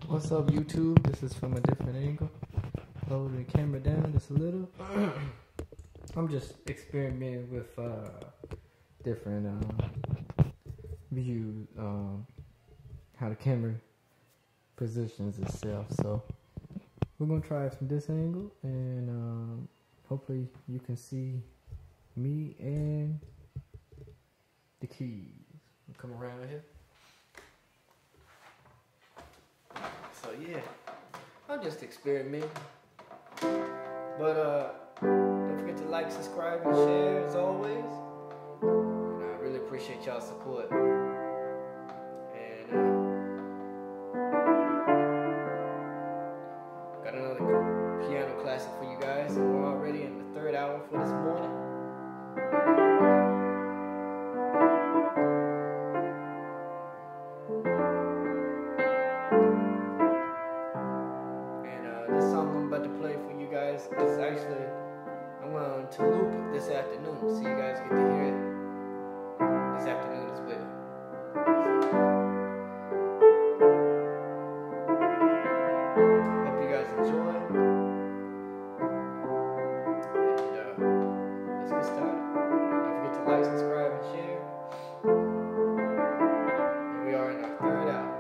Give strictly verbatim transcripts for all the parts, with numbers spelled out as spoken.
What's up, YouTube? This is from a different angle. Lower the camera down just a little. I'm just experimenting with uh, different uh, views, um, how the camera positions itself. So we're gonna try it from this angle, and um, hopefully you can see me and the keys. We'll come around here. So yeah, I'm just experimenting. But uh, don't forget to like, subscribe, and share as always. And I really appreciate y'all's support. And uh, got another piano classic for you guys. And we're already in the third hour for this morning. It's actually, I'm going to loop it this afternoon, so you guys get to hear it this afternoon as well. Hope you guys enjoy. And uh, let's get started. Don't forget to like, subscribe, and share. And we are in our third hour.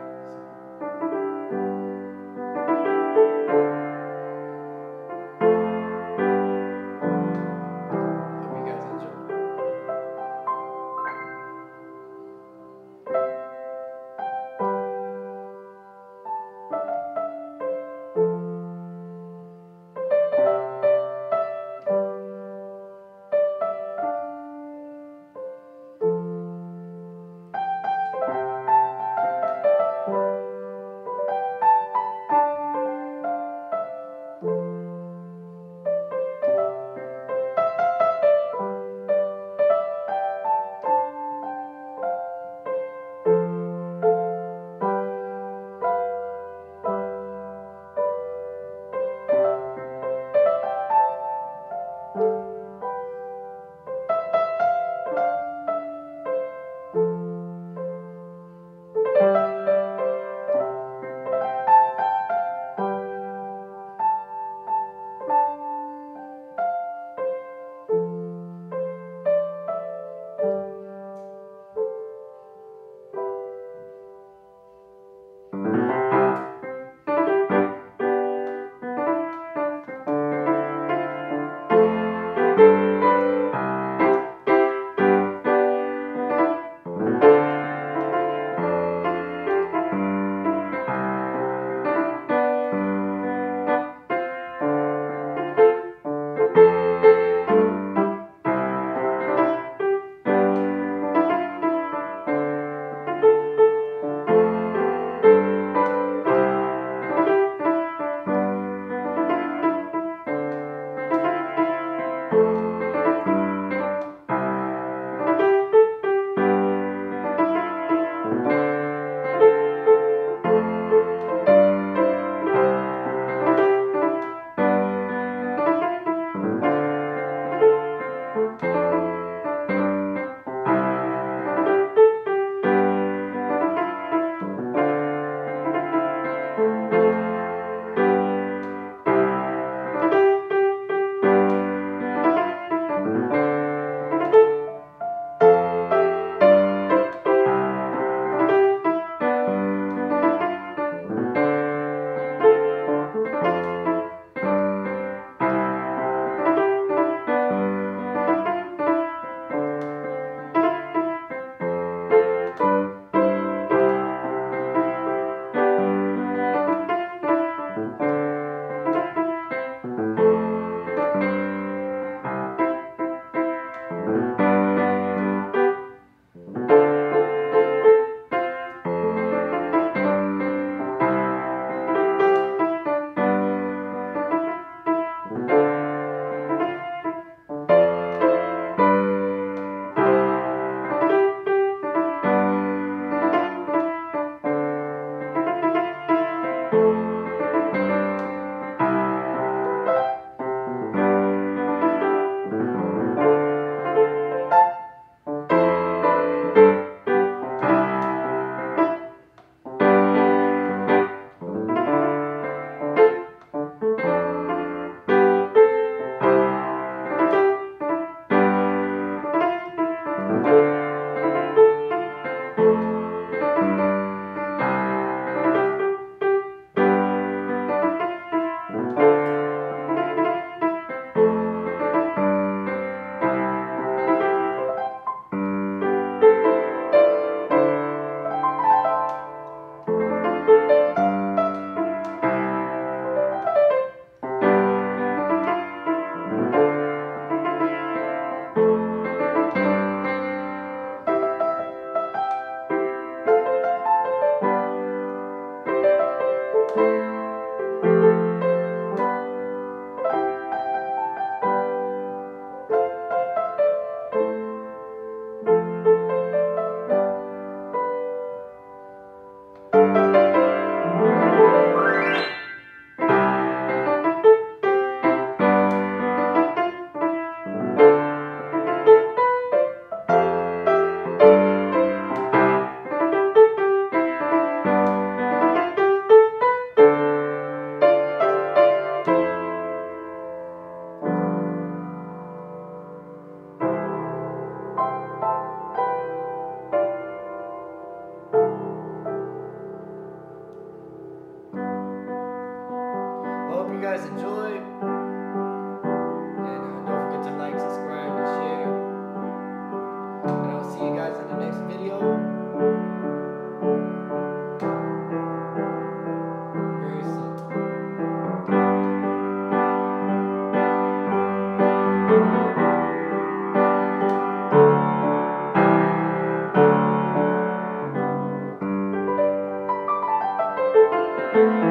guys enjoy. And uh, don't forget to like, subscribe, and share. And I'll see you guys in the next video. Very soon.